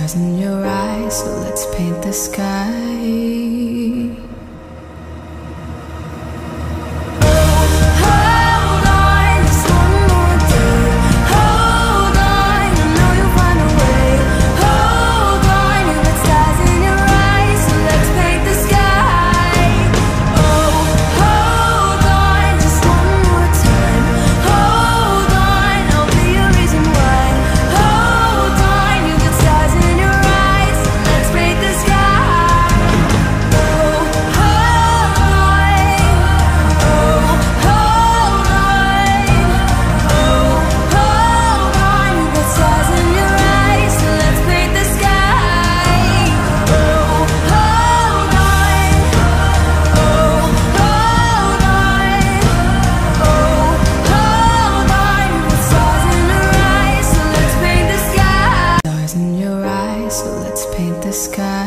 Stars in your eyes, so let's paint the sky. So let's paint the sky.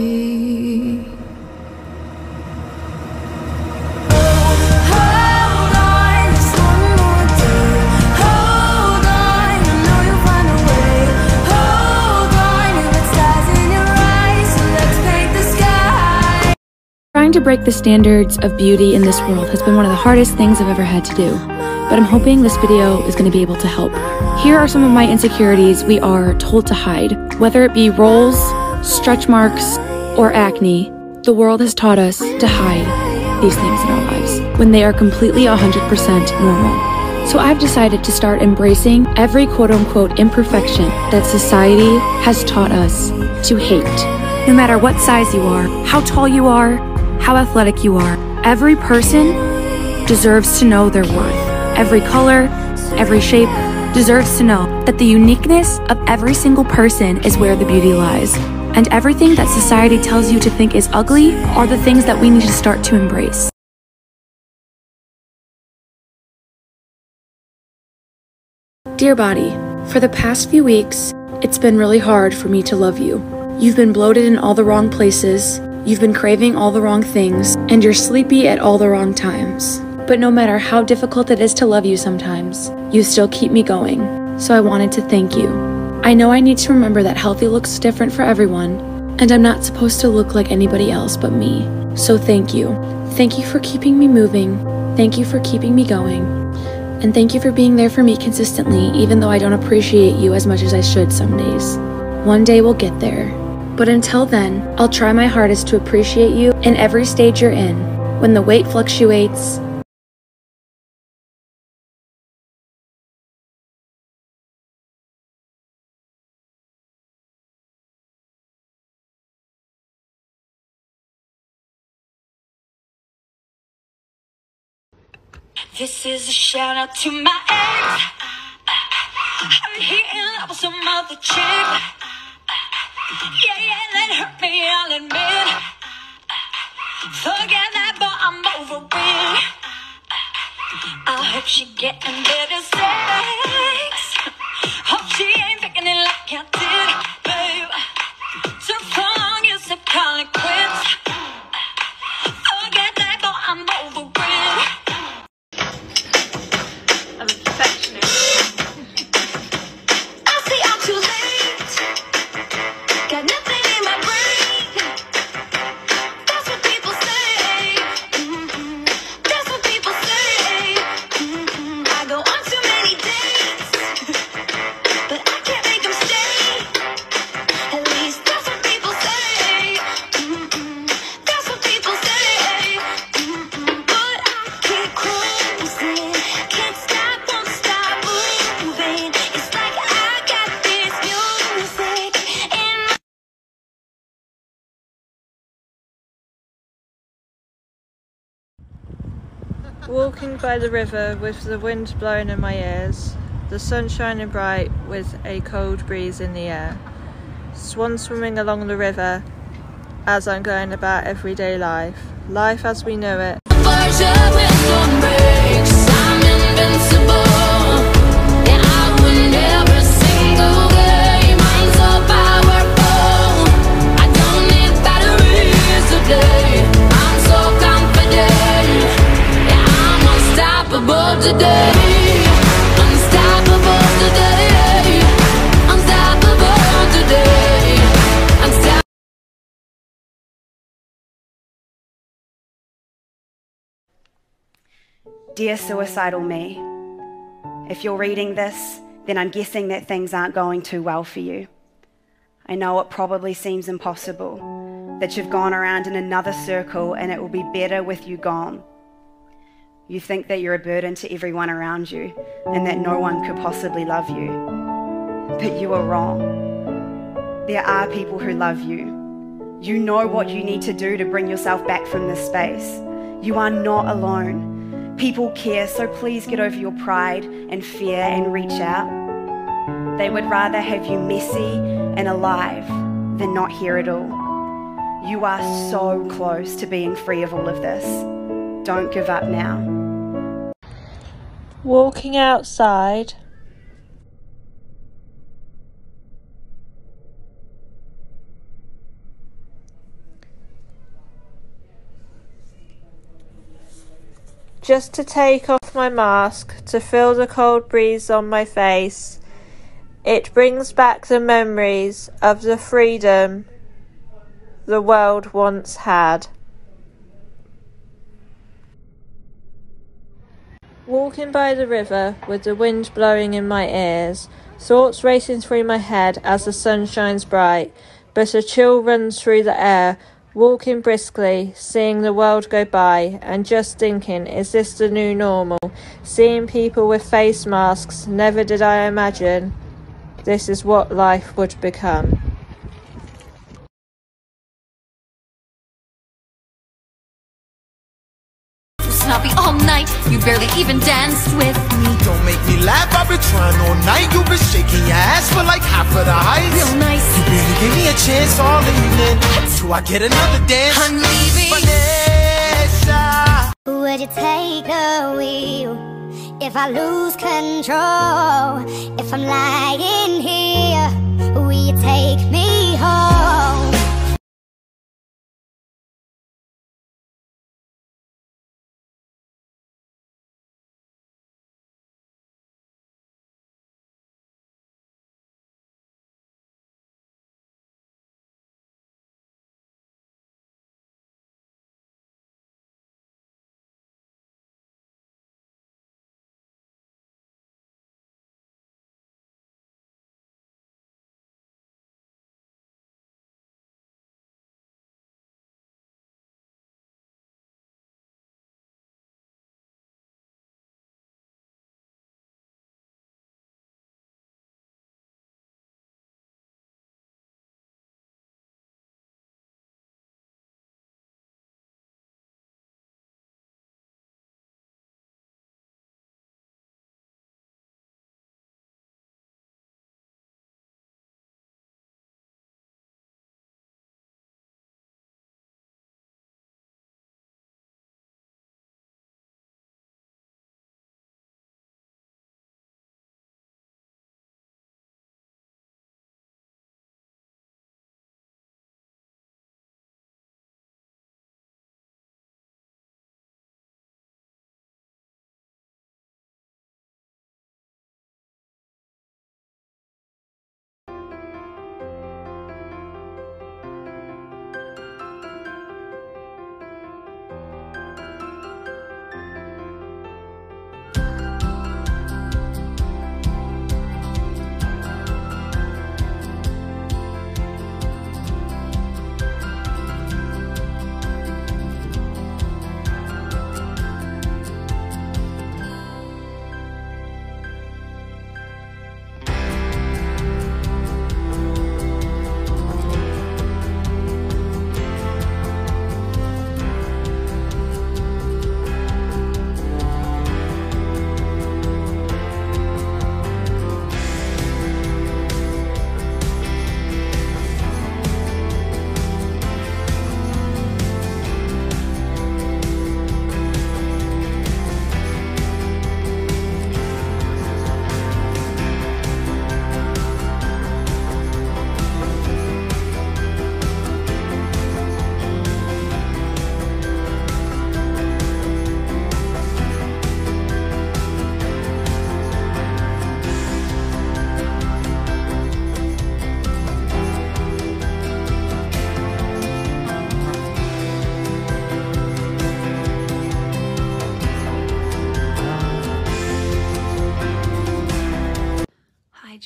Trying to break the standards of beauty in this world has been one of the hardest things I've ever had to do, but I'm hoping this video is going to be able to help. Here are some of my insecurities we are told to hide. Whether it be rolls, stretch marks, or acne, the world has taught us to hide these things in our lives when they are completely 100% normal. So I've decided to start embracing every quote-unquote imperfection that society has taught us to hate. No matter what size you are, how tall you are, how athletic you are, every person deserves to know their worth. Every color, every shape deserves to know that the uniqueness of every single person is where the beauty lies. And everything that society tells you to think is ugly are the things that we need to start to embrace. Dear body, for the past few weeks, it's been really hard for me to love you. You've been bloated in all the wrong places, you've been craving all the wrong things, and you're sleepy at all the wrong times. But no matter how difficult it is to love you sometimes, you still keep me going. So I wanted to thank you. I know I need to remember that healthy looks different for everyone, and I'm not supposed to look like anybody else but me. So thank you. Thank you for keeping me moving. Thank you for keeping me going. And thank you for being there for me consistently, even though I don't appreciate you as much as I should some days. One day we'll get there. But until then, I'll try my hardest to appreciate you in every stage you're in. When the weight fluctuates, this is a shout out to my ex. I'm here in love with some other chick. Yeah, that hurt me, I'll admit. Forget that, but I'm over it. I hope she getting better sex. Hope she ain't picking it like I did, babe. So long as I call it quits. Forget that, but I'm over it. I'm a perfectionist. I see I'm too late. Got nothing in my brain. That's what people say. That's what people say. I go on too many dates, but I can't make them stay. At least that's what people say. That's what people say. But I keep cruising. Can't stop, won't stop moving. It's like I got this music in my... Walking by the river with the wind blowing in my ears, the sun shining bright with a cold breeze in the air, swan swimming along the river as I'm going about everyday life, life as we know it. Today, unstoppable today, unstoppable today. Dear suicidal me, if you're reading this, then I'm guessing that things aren't going too well for you. I know it probably seems impossible, that you've gone around in another circle and it will be better with you gone. You think that you're a burden to everyone around you and that no one could possibly love you. But you are wrong. There are people who love you. You know what you need to do to bring yourself back from this space. You are not alone. People care, so please get over your pride and fear and reach out. They would rather have you messy and alive than not here at all. You are so close to being free of all of this. Don't give up now. Walking outside. Just to take off my mask, to feel the cold breeze on my face. It brings back the memories of the freedom the world once had. Walking by the river with the wind blowing in my ears, thoughts racing through my head as the sun shines bright, but a chill runs through the air, walking briskly, seeing the world go by, and just thinking, is this the new normal? Seeing people with face masks, never did I imagine this is what life would become. Snobby all night, you barely even danced with me. Don't make me laugh, I've been trying all night. You've been shaking your ass for like half of the heights. Real nice. You barely gave me a chance all evening. Do I get another dance? I'm leaving. Vanessa. Would you take the wheel if I lose control? If I'm lying here, will you take me home?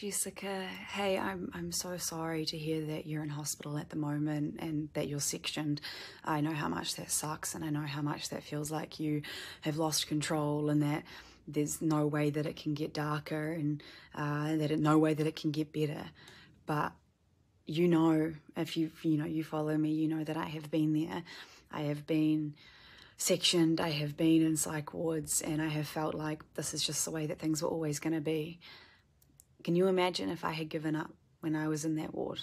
Jessica. Hey, I'm so sorry to hear that you're in hospital at the moment and that you're sectioned. I know how much that sucks, and I know how much that feels like you have lost control, and that there's no way that it can get darker, and no way that it can get better. But you know, if you follow me, you know that I have been there. I have been sectioned, I have been in psych wards, and I have felt like this is just the way that things were always going to be. Can you imagine if I had given up when I was in that ward?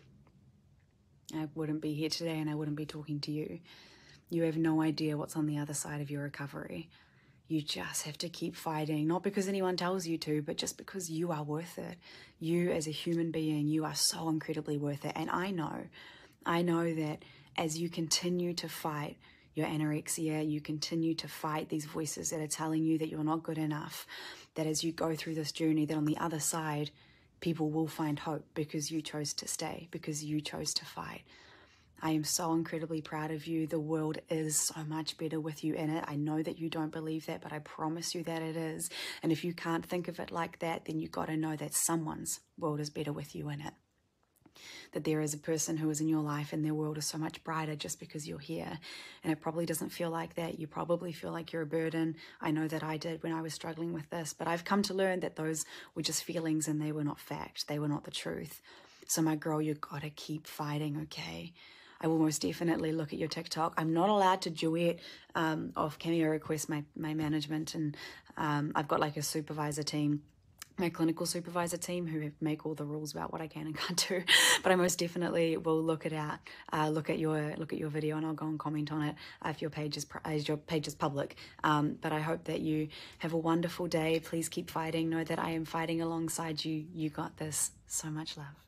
I wouldn't be here today, and I wouldn't be talking to you. You have no idea what's on the other side of your recovery. You just have to keep fighting, not because anyone tells you to, but just because you are worth it. You as a human being, you are so incredibly worth it. And I know that as you continue to fight your anorexia, you continue to fight these voices that are telling you that you're not good enough, that as you go through this journey, that on the other side, people will find hope because you chose to stay, because you chose to fight. I am so incredibly proud of you. The world is so much better with you in it. I know that you don't believe that, but I promise you that it is. And if you can't think of it like that, then you got to know that someone's world is better with you in it. That there is a person who is in your life and their world is so much brighter just because you're here. And it probably doesn't feel like that. You probably feel like you're a burden. I know that I did when I was struggling with this, but I've come to learn that those were just feelings and they were not fact. They were not the truth. So my girl, you got to keep fighting, okay? I will most definitely look at your TikTok. I'm not allowed to duet off cameo request my management, and I've got like a supervisor team, my clinical supervisor team, who make all the rules about what I can and can't do. But I most definitely will look at your video, and I'll go and comment on it if your page is public. But I hope that you have a wonderful day. Please keep fighting. Know that I am fighting alongside you. You got this. So much love.